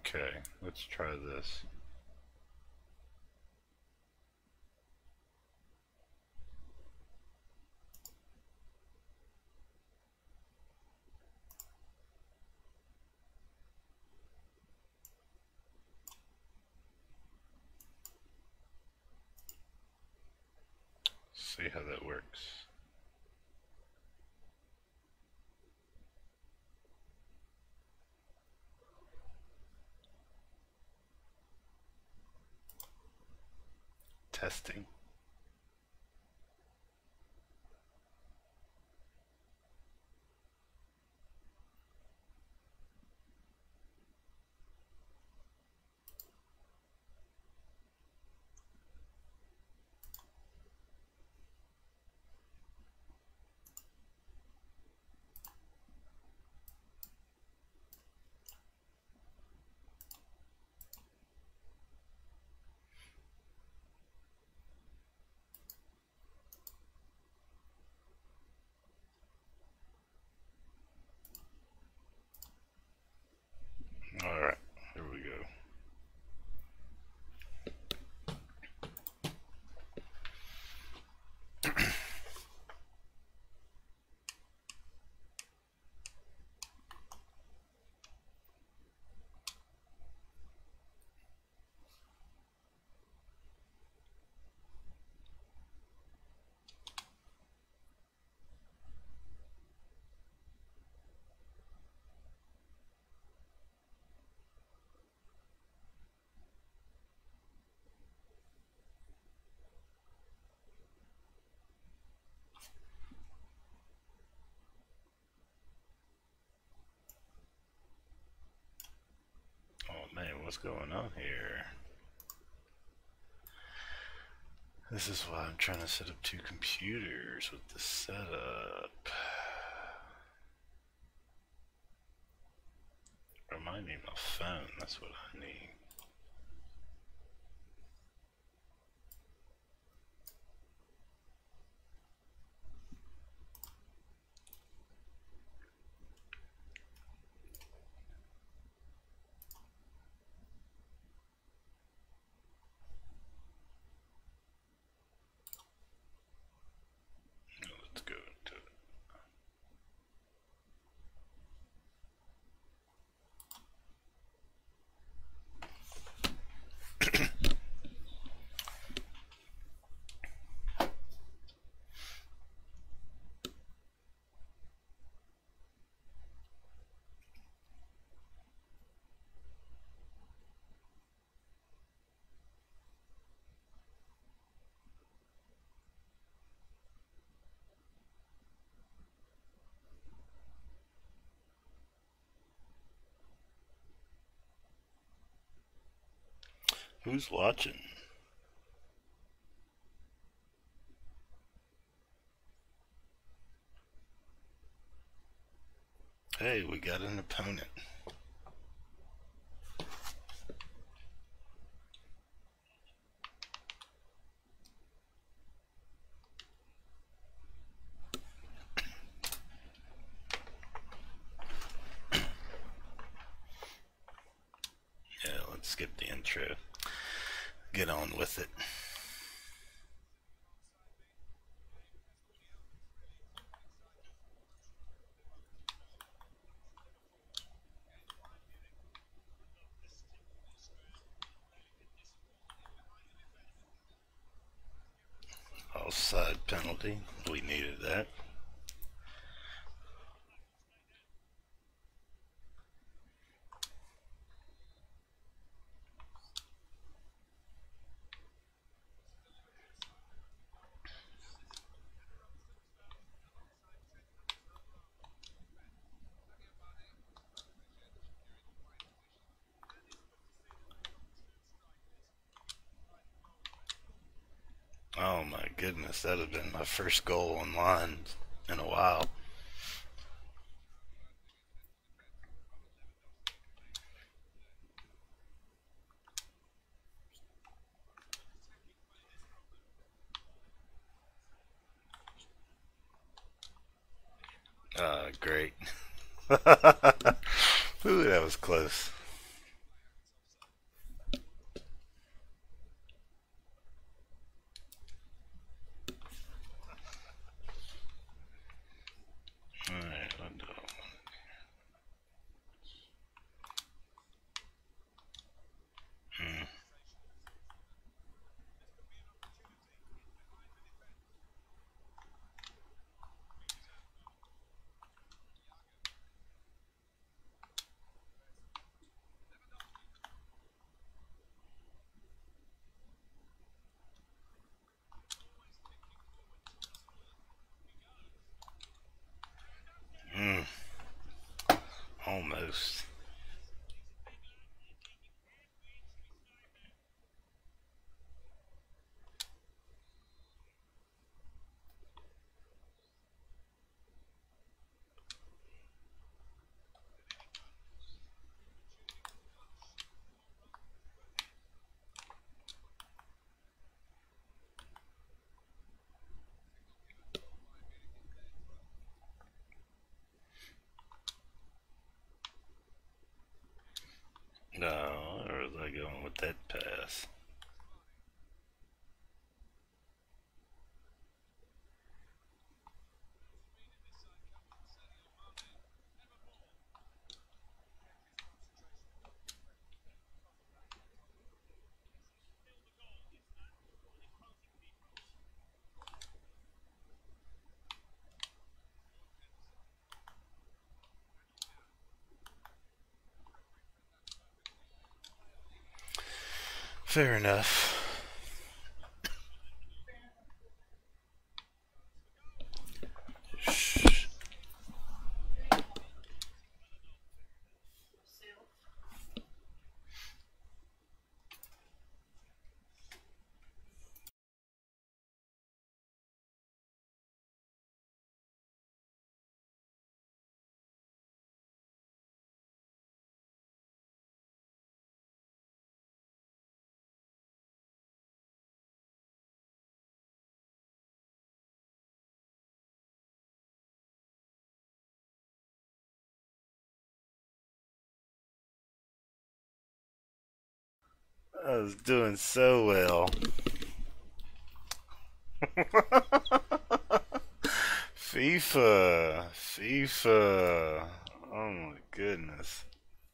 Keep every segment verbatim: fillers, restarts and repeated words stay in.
Okay, let's try this. See how that works. Testing. Alright, here we go. Oh man, what's going on here? This is why I'm trying to set up two computers with the setup. Remind me of my phone, that's what I need. Let's go into it. Who's watching? Hey, we got an opponent. Yeah, let's skip the intro. Get on with it. Offside penalty. We needed that. Oh my goodness, that'd have been my first goal online in a while. Uh, great. Ooh, that was close. post. No, or was I going with that pass? Fair enough. Shh. I was doing so well. FIFA. FIFA. Oh my goodness.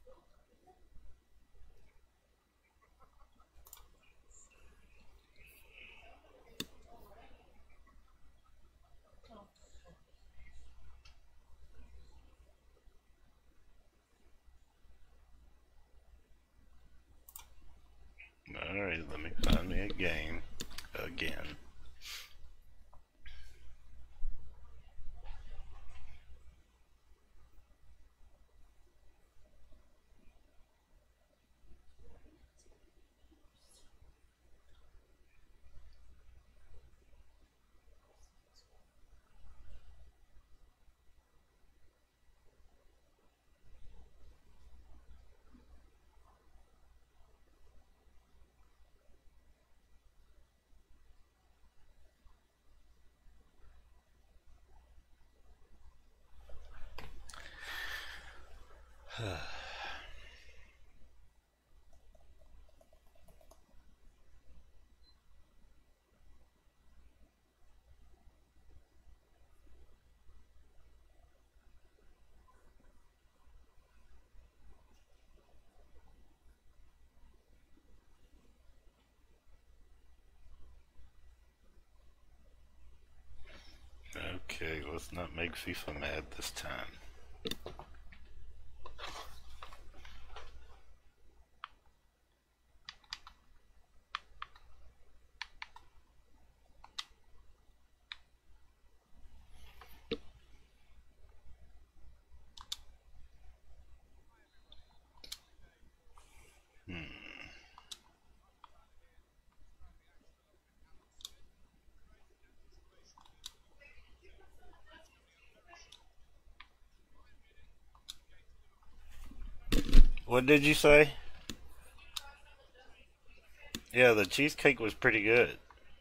Alright, let me find me a game again. Okay, let's not make FIFA mad this time. Hmm. What did you say? Yeah, the cheesecake was pretty good.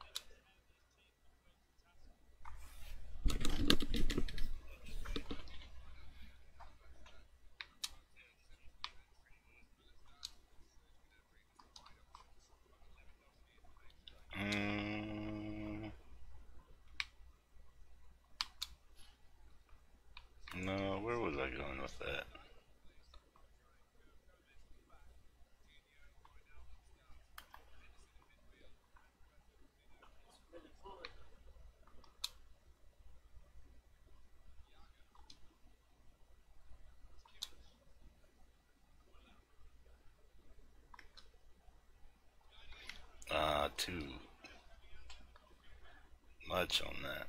Mm, no, where was I going with that? Uh, too much on that.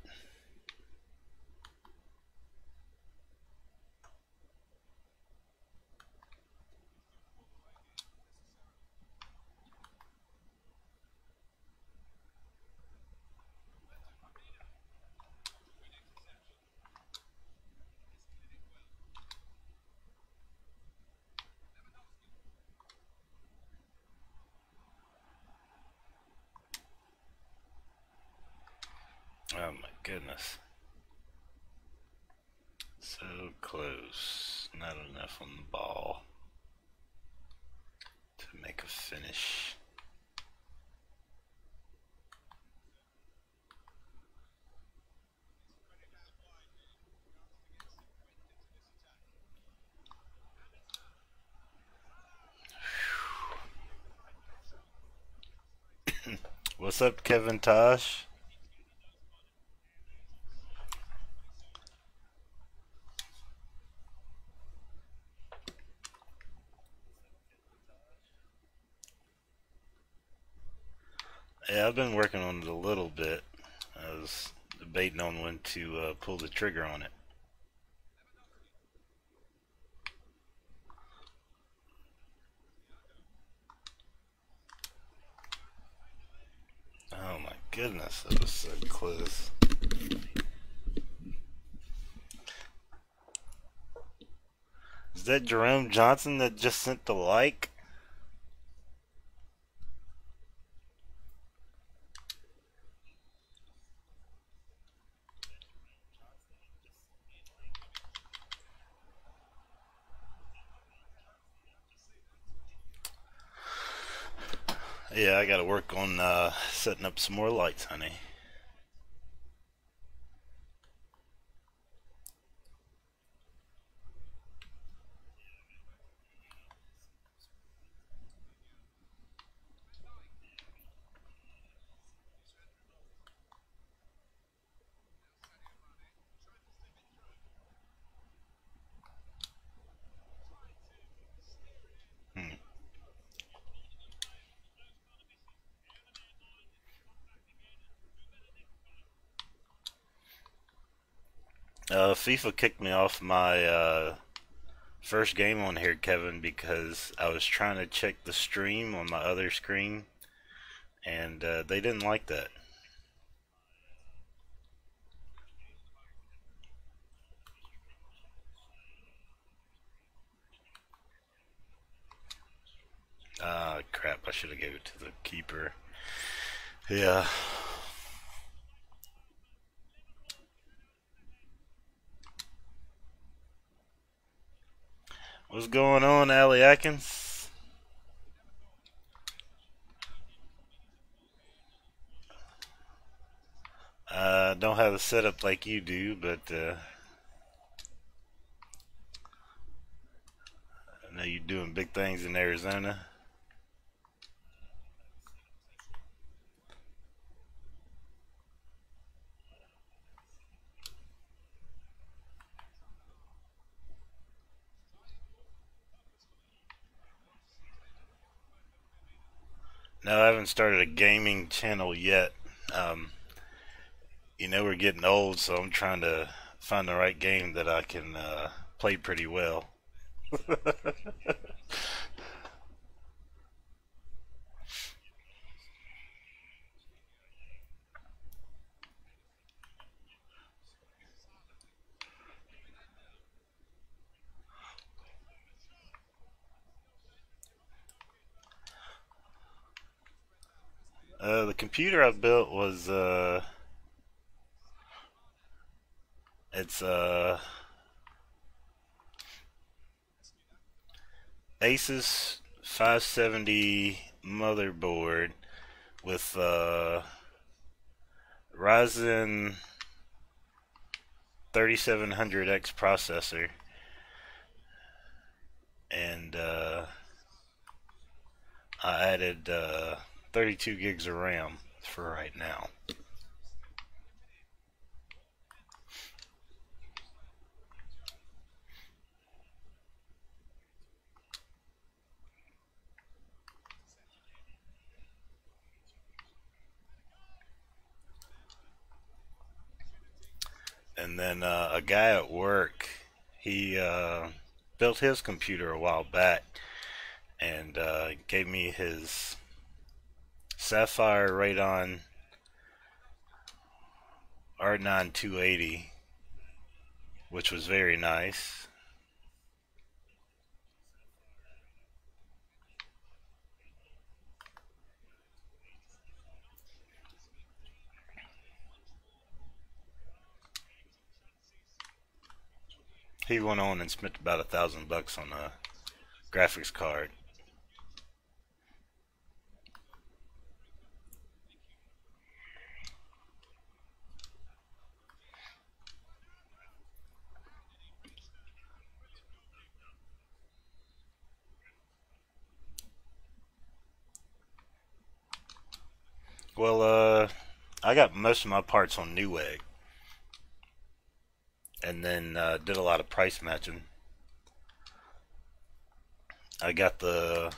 Oh my goodness. So close. Not enough on the ball to make a finish. What's up, Kevin Tosh? Yeah, I've been working on it a little bit. I was debating on when to uh, pull the trigger on it. Oh my goodness, that was so close. Is that Jerome Johnson that just sent the like? Yeah, I gotta work on uh, setting up some more lights, honey. Hmm. Uh, FIFA kicked me off my uh, first game on here, Kevin, because I was trying to check the stream on my other screen, and uh, they didn't like that. Ah, crap, I should have gave it to the keeper. Yeah. What's going on, Allie Atkins? Uh, don't have a setup like you do, but uh, I know you're doing big things in Arizona. No, I haven't started a gaming channel yet. Um, you know, we're getting old, so I'm trying to find the right game that I can uh, play pretty well. Uh, the computer I built was uh, it's uh Asus five seventy motherboard with uh Ryzen thirty-seven hundred X processor, and uh, I added uh, thirty-two gigs of RAM for right now. And then uh, a guy at work, he uh, built his computer a while back and uh, gave me his Sapphire Radeon R nine two eighty, which was very nice. He went on and spent about a thousand bucks on a graphics card. Well, uh, I got most of my parts on Newegg, and then uh, did a lot of price matching. I got the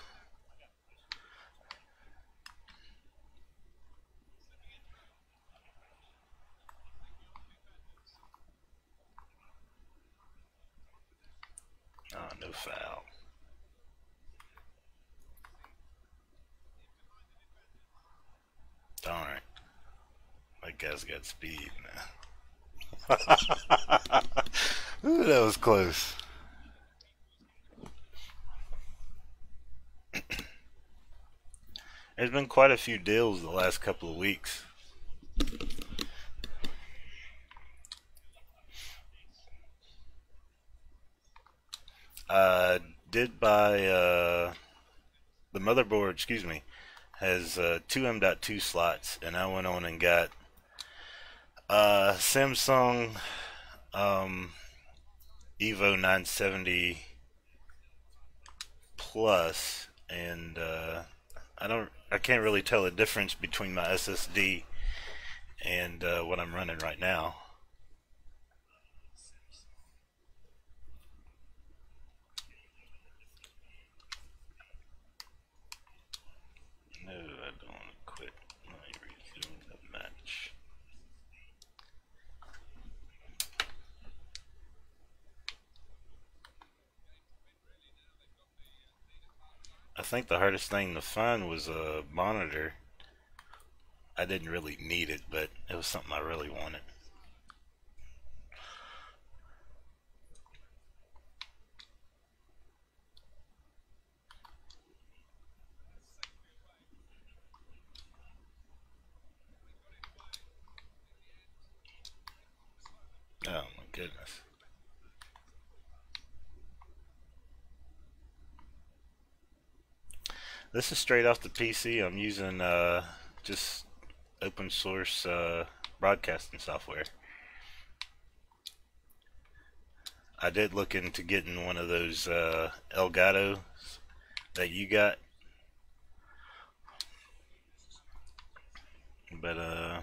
oh, no foul. Darn it, that guy's got speed now. Ooh, that was close. There's been quite a few deals the last couple of weeks. Uh, did buy uh, the motherboard, excuse me, has uh, two M dot two slots, and I went on and got uh, Samsung um, Evo nine seventy Plus, and uh, I don't, I can't really tell the difference between my S S D and uh, what I'm running right now. No, I don't want to quit. Let me resume the match. I think the hardest thing to find was a monitor. I didn't really need it, but it was something I really wanted. Oh my goodness. This is straight off the P C. I'm using uh, just open source uh, broadcasting software. I did look into getting one of those uh, Elgato that you got, but uh,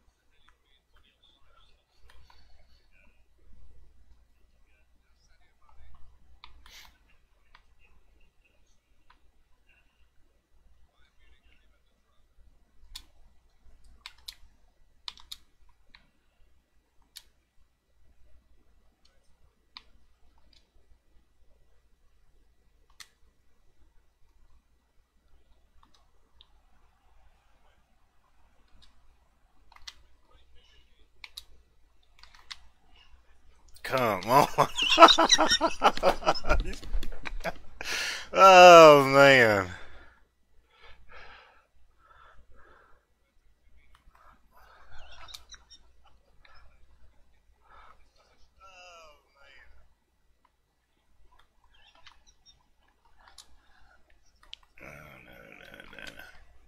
come on. Oh man. Oh, no, no, no.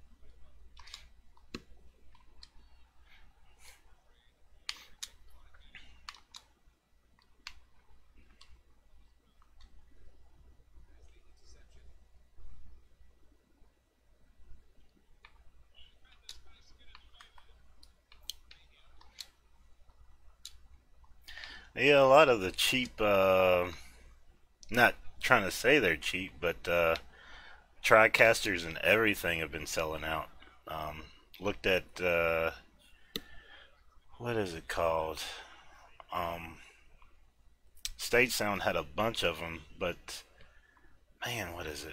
Yeah, a lot of the cheap, uh, not trying to say they're cheap, but uh, TriCasters and everything have been selling out. Um, looked at, uh, what is it called? Um, State Sound had a bunch of them, but man, what is it?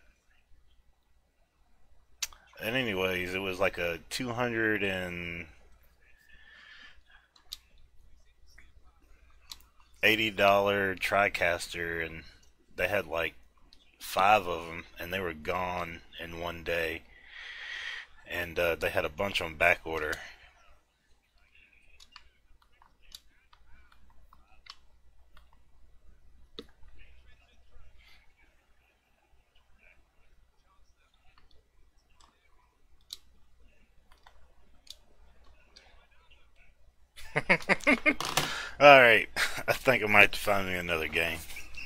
And anyways, it was like a two hundred eighty dollar TriCaster, and they had like five of them, and they were gone in one day. And uh, they had a bunch on back order. Alright, I think I might have to find me another game.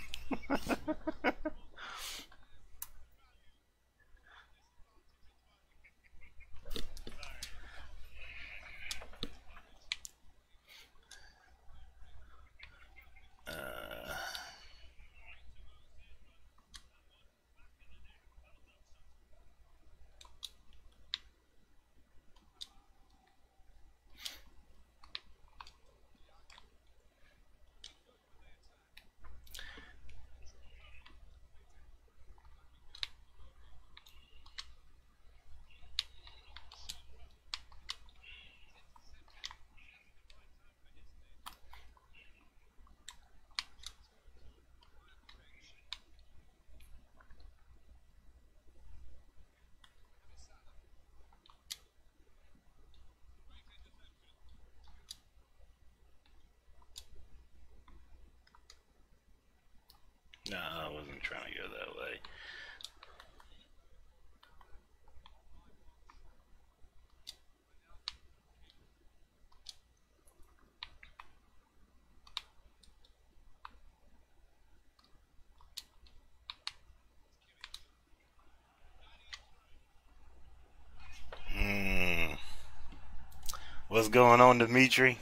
Uh, no, I wasn't trying to go that way. Hmm. What's going on, Dimitri?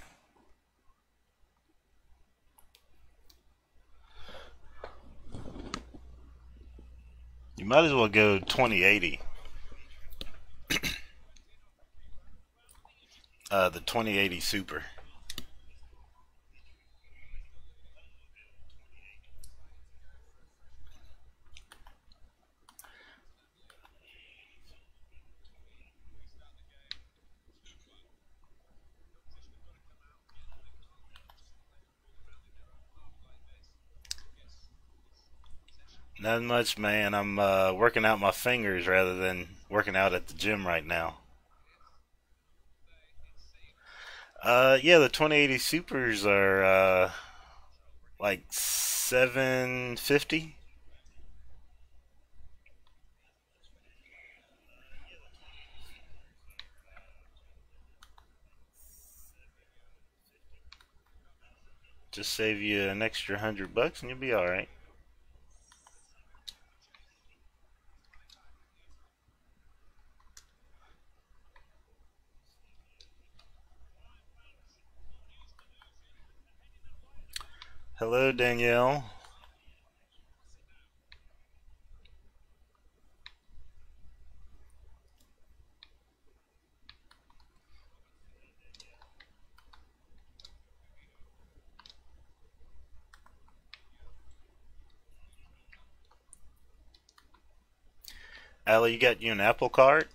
You might as well go twenty eighty. Uh, the twenty eighty Super. Not much, man. I'm uh, working out my fingers rather than working out at the gym right now. Uh, yeah, the twenty eighty Supers are uh, like seven fifty. Just save you an extra hundred bucks and you'll be all right. Hello, Danielle. Allie, you got you an Apple Card?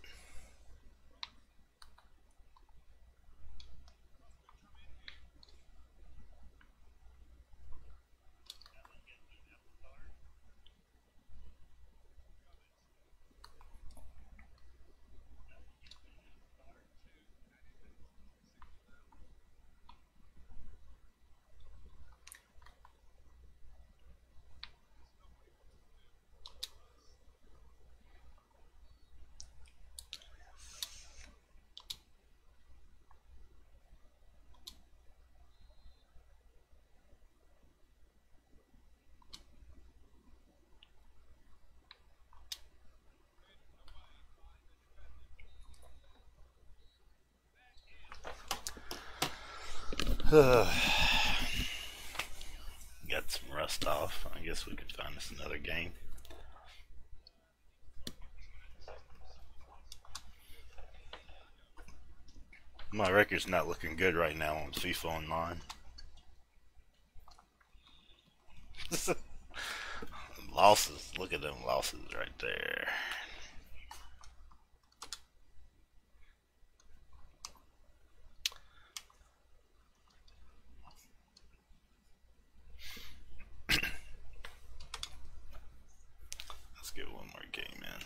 Got some rust off. I guess we could find us another game. My record's not looking good right now on FIFA Online. Losses. Look at them losses right there. Let's get one more game in.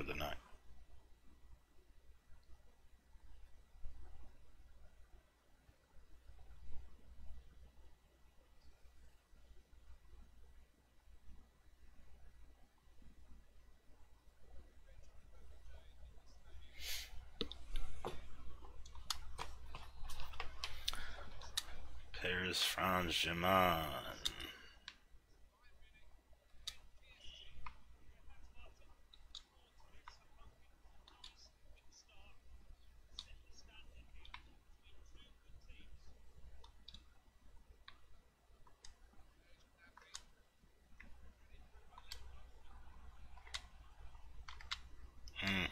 the night. Paris Saint-Germain. Hmm.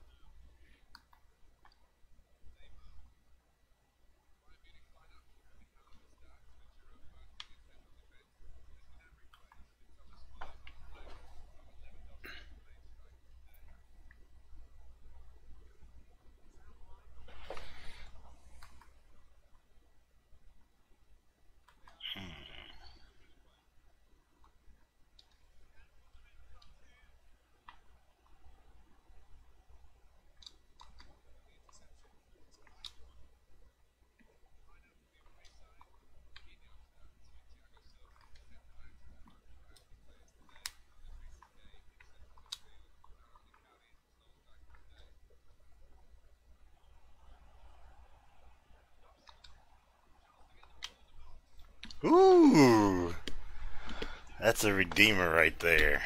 Ooh, that's a redeemer right there.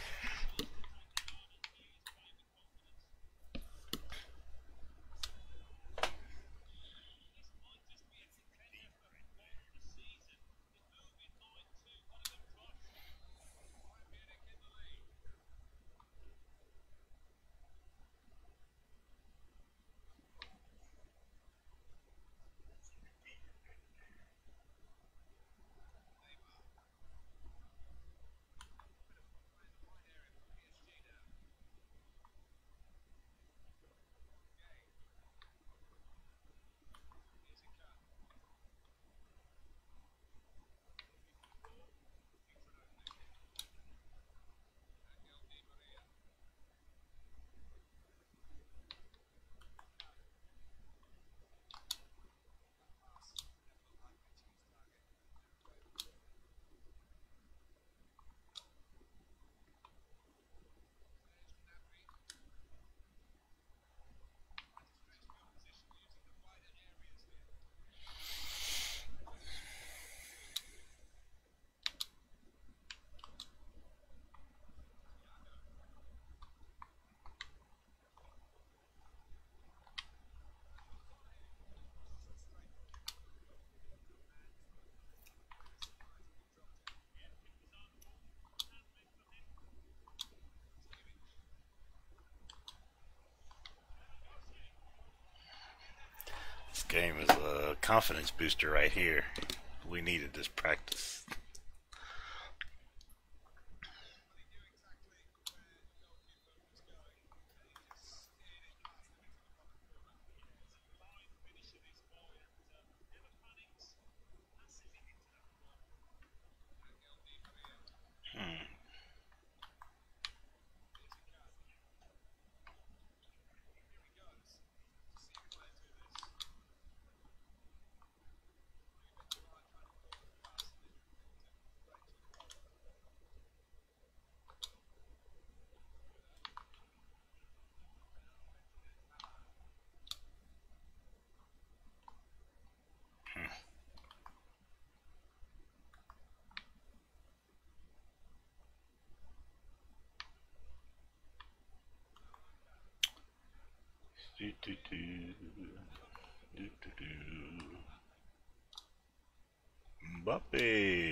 This game is a confidence booster right here. We needed this practice. Hmm. Do, do, do. Do, do, do. Mbappe.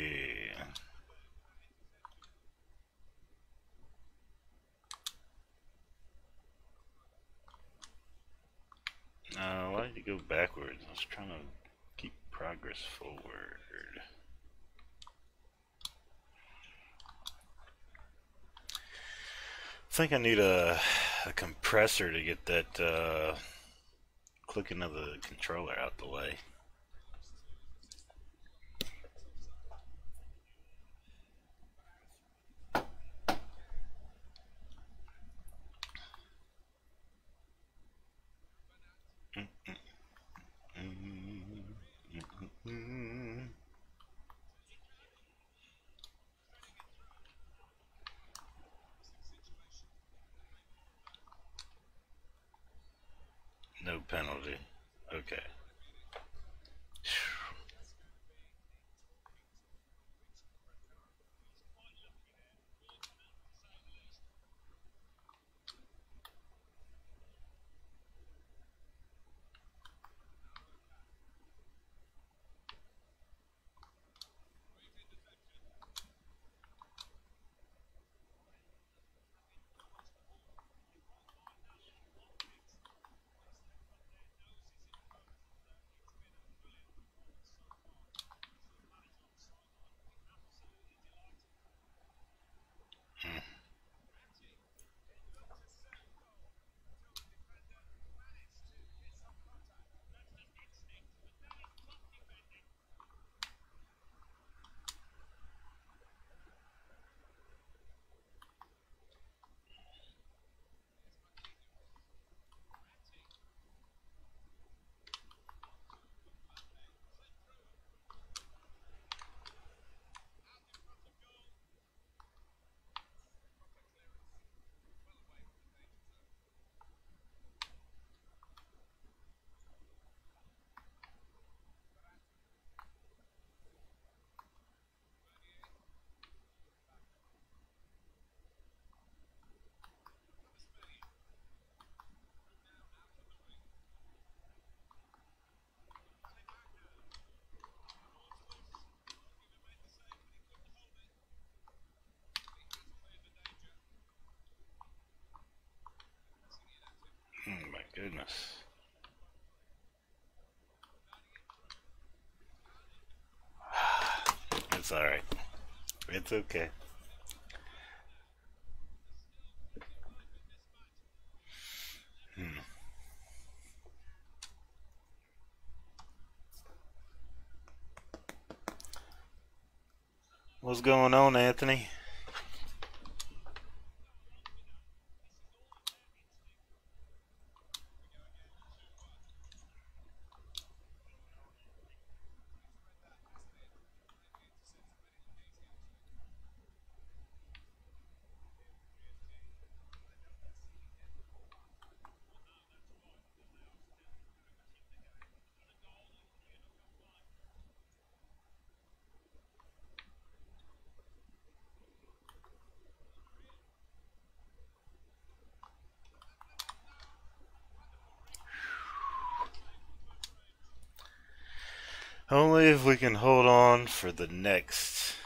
Uh, why did you go backwards? I was trying to keep progress forward. I think I need a, a compressor to get that uh, clicking of the controller out the way. promise. It's alright. It's okay. Hmm. What's going on, Anthony? Only if we can hold on for the next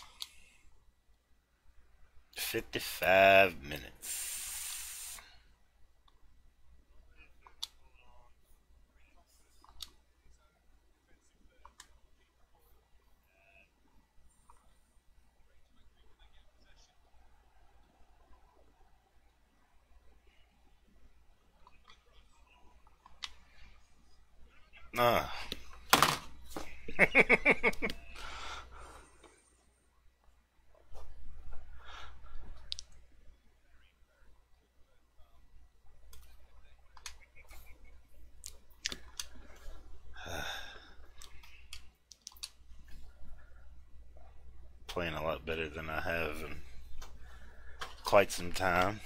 fifty-five minutes. Ah. Playing a lot better than I have in quite some time.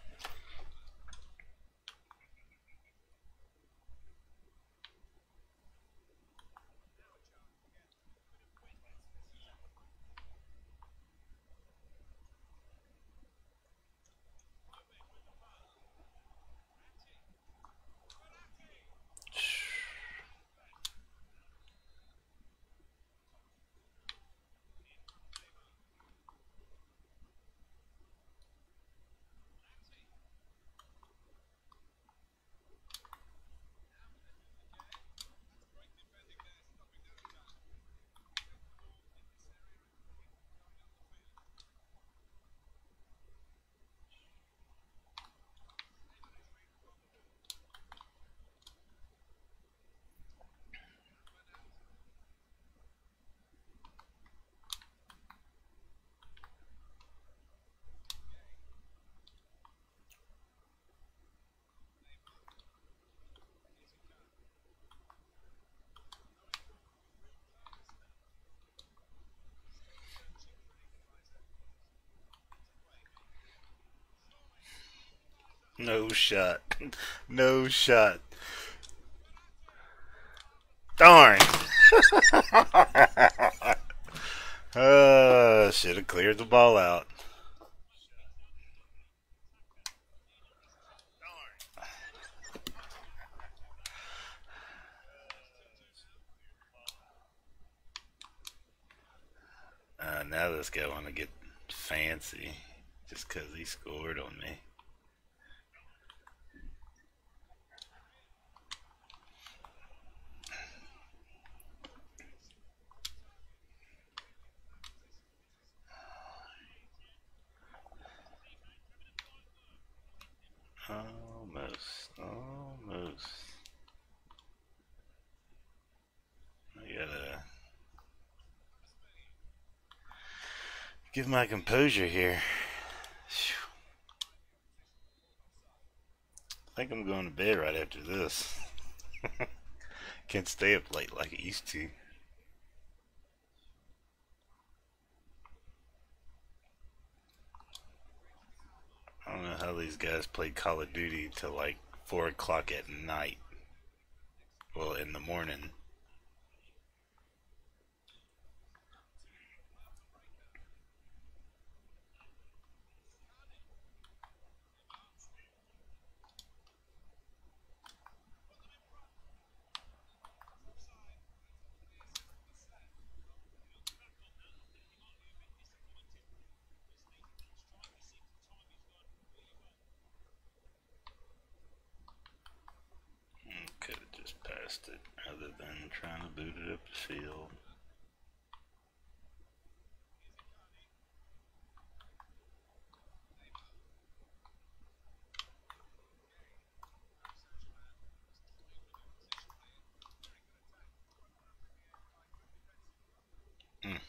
No shot. No shot. Darn. uh, should have cleared the ball out. Uh, now this guy want to get fancy just because he scored on me. Almost. Almost. I gotta give my composure here. I think I'm going to bed right after this. Can't stay up late like it used to. I don't know how these guys play Call of Duty till like four o'clock at night. Well, in the morning. test it rather than trying to boot it up the field. Mm.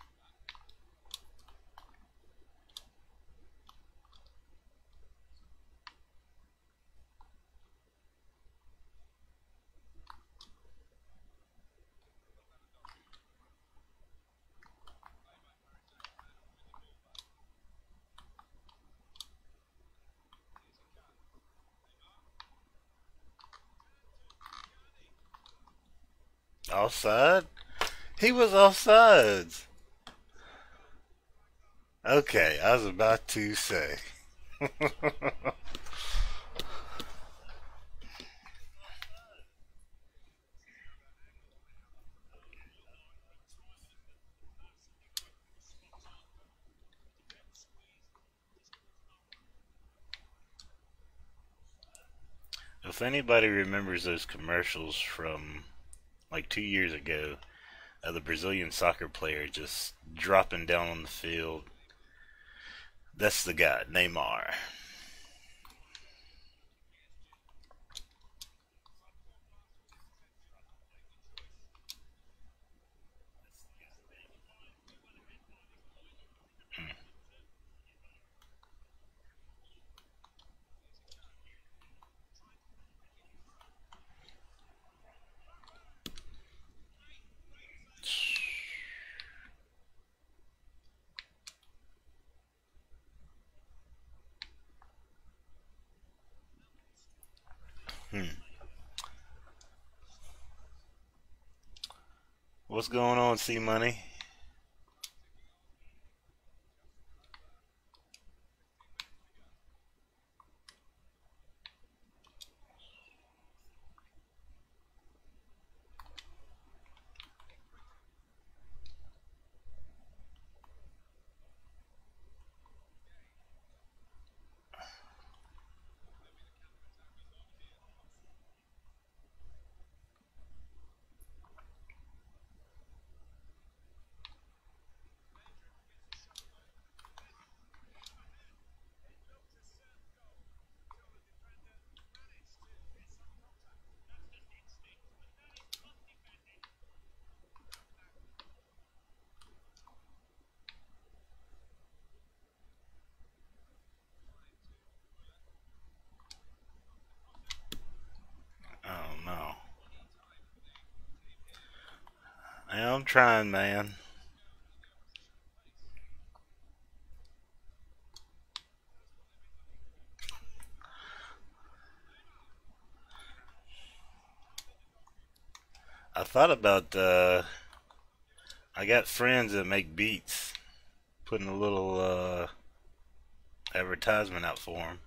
Offside? He was offsides. Okay, I was about to say. If anybody remembers those commercials from like two years ago of the Brazilian soccer player just dropping down on the field, that's the guy, Neymar. Hmm. What's going on, C Money? Oh no. Yeah, I'm trying, man. I thought about uh I got friends that make beats, putting a little uh advertisement out for them.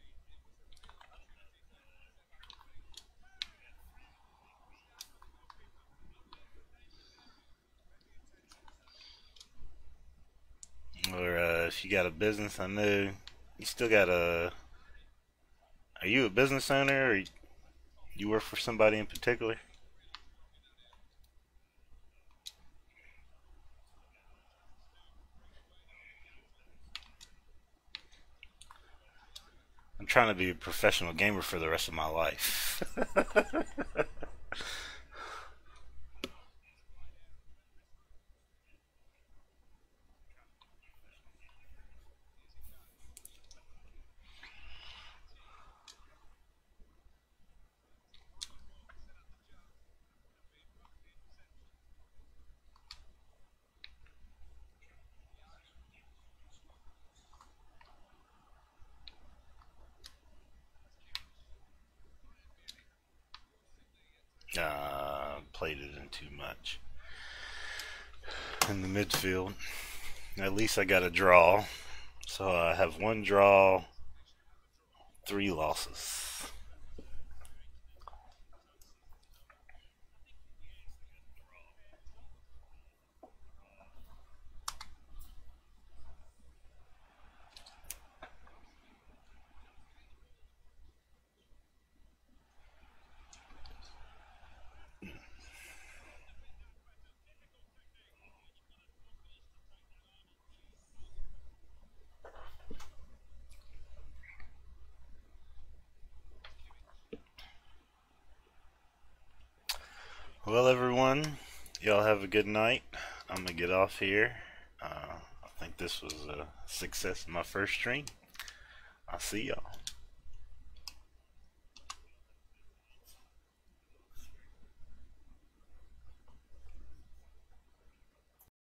Or uh, if you got a business, I know you still got a. Are you a business owner, or you work for somebody in particular? I'm trying to be a professional gamer for the rest of my life. Uh, played it in too much. In the midfield, at least I got a draw. So I have one draw, three losses. Well, everyone, y'all have a good night. I'm gonna get off here. Uh, I think this was a success in my first stream. I'll see y'all.